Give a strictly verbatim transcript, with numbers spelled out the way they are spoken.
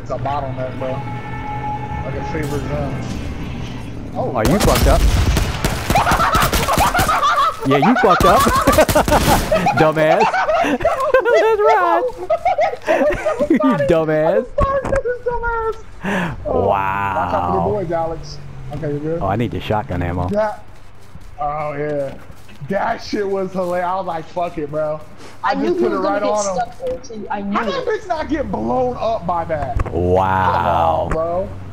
a bottleneck, bro. Like a favorite gun. Oh, oh, you fucked up. Yeah, you fucked up. Dumbass. That's right. You dumbass. Oh, wow. watch out for the boys, Alex. Okay, you good? Oh, I need the shotgun ammo. That, oh, yeah. That shit was hilarious. I was like, fuck it, bro. I, I just put it right on him. There, too. I knew How did it. bitch not get blown up by that? Wow. Come on, bro.